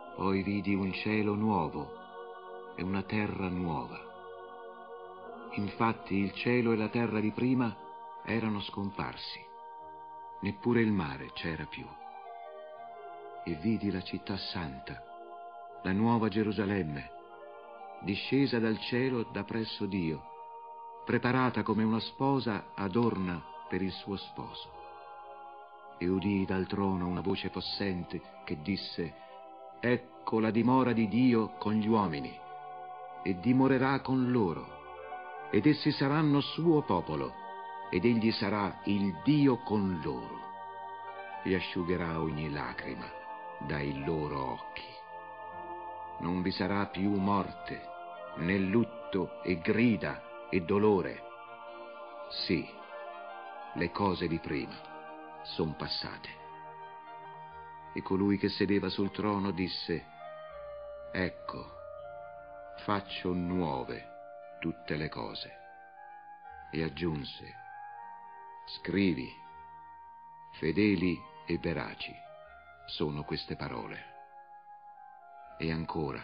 Poi vidi un cielo nuovo e una terra nuova. Infatti il cielo e la terra di prima erano scomparsi, neppure il mare c'era più. E vidi la città santa, la nuova Gerusalemme, discesa dal cielo da presso Dio, preparata come una sposa adorna per il suo sposo. E udii dal trono una voce possente che disse: ecco la dimora di Dio con gli uomini, e dimorerà con loro, ed essi saranno suo popolo, ed egli sarà il Dio con loro, e asciugherà ogni lacrima dai loro occhi. Non vi sarà più morte, né lutto e grida e dolore. Sì, le cose di prima son passate. E colui che sedeva sul trono disse: ecco, faccio nuove tutte le cose. E aggiunse: scrivi, fedeli e veraci sono queste parole. E ancora: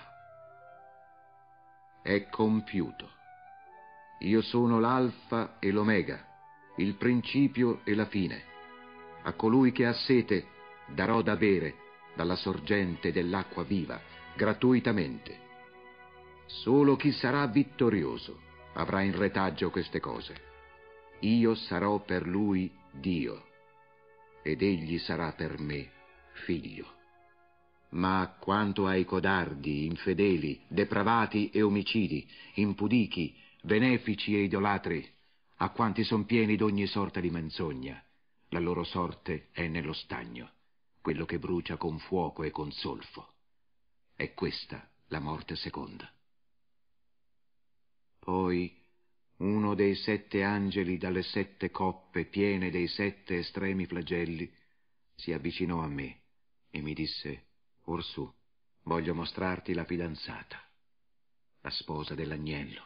è compiuto. Io sono l'alfa e l'omega, il principio e la fine. A colui che ha sete darò da bere dalla sorgente dell'acqua viva, gratuitamente. Solo chi sarà vittorioso avrà in retaggio queste cose. Io sarò per lui Dio, ed egli sarà per me figlio. Ma quanto ai codardi, infedeli, depravati e omicidi, impudichi, benefici e idolatri, a quanti son pieni d'ogni sorta di menzogna, la loro sorte è nello stagno, quello che brucia con fuoco e con solfo. È questa la morte seconda. Poi uno dei 7 angeli dalle 7 coppe piene dei 7 estremi flagelli si avvicinò a me e mi disse: orsù, voglio mostrarti la fidanzata, la sposa dell'agnello.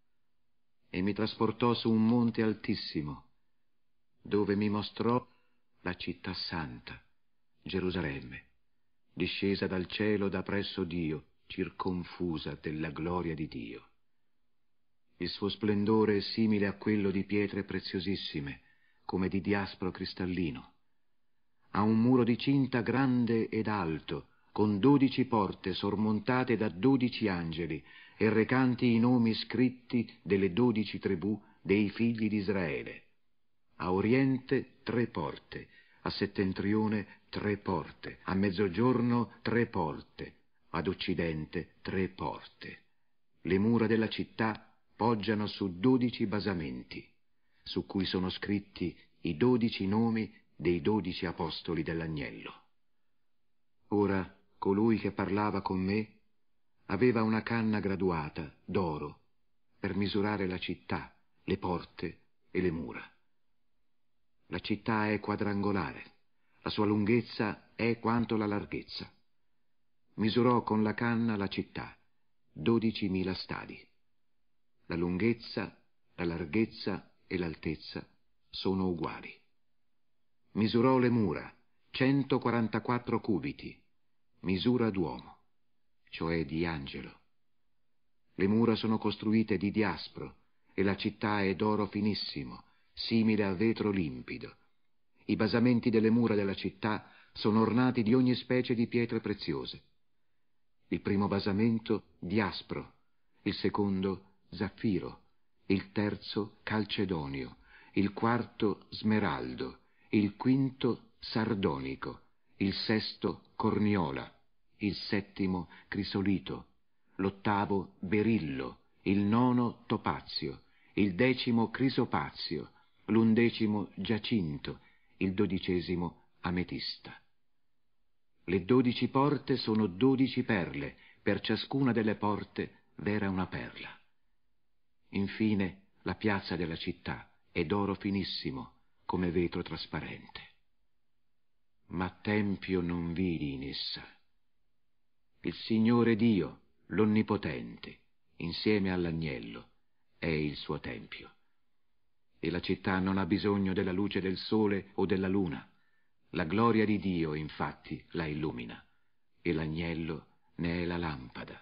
E mi trasportò su un monte altissimo, dove mi mostrò la città santa, Gerusalemme, discesa dal cielo da presso Dio, circonfusa della gloria di Dio. Il suo splendore è simile a quello di pietre preziosissime, come di diaspro cristallino. Ha un muro di cinta grande ed alto, con 12 porte sormontate da 12 angeli e recanti i nomi scritti delle 12 tribù dei figli di Israele. A oriente 3 porte, a settentrione 3 porte, a mezzogiorno 3 porte, ad occidente 3 porte. Le mura della città poggiano su 12 basamenti, su cui sono scritti i 12 nomi dei 12 apostoli dell'agnello. Ora colui che parlava con me aveva una canna graduata d'oro per misurare la città, le porte e le mura. La città è quadrangolare, la sua lunghezza è quanto la larghezza. Misurò con la canna la città, 12.000 stadi. La lunghezza, la larghezza e l'altezza sono uguali. Misurò le mura, 144 cubiti, misura d'uomo, cioè di angelo. Le mura sono costruite di diaspro e la città è d'oro finissimo, simile a vetro limpido. I basamenti delle mura della città sono ornati di ogni specie di pietre preziose. Il primo basamento diaspro, il secondo zaffiro, il terzo calcedonio, il quarto smeraldo, il quinto sardonico, il sesto corniola, il settimo crisolito, l'ottavo berillo, il nono topazio, il 10° crisopazio, l'11° giacinto, il 12° ametista. Le 12 porte sono 12 perle, per ciascuna delle porte v'era una perla. Infine la piazza della città è d'oro finissimo, come vetro trasparente. Ma tempio non vidi in essa. Il Signore Dio, l'Onnipotente, insieme all'agnello, è il suo tempio. E la città non ha bisogno della luce del sole o della luna. La gloria di Dio, infatti, la illumina, e l'agnello ne è la lampada.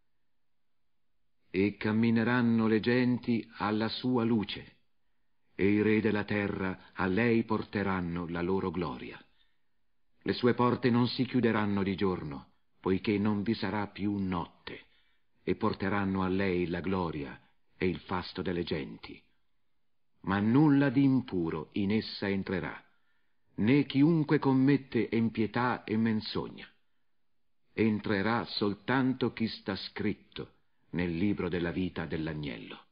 E cammineranno le genti alla sua luce, e i re della terra a lei porteranno la loro gloria. Le sue porte non si chiuderanno di giorno, poiché non vi sarà più notte, e porteranno a lei la gloria e il fasto delle genti. Ma nulla di impuro in essa entrerà, né chiunque commette impietà e menzogna. Entrerà soltanto chi sta scritto nel libro della vita dell'agnello.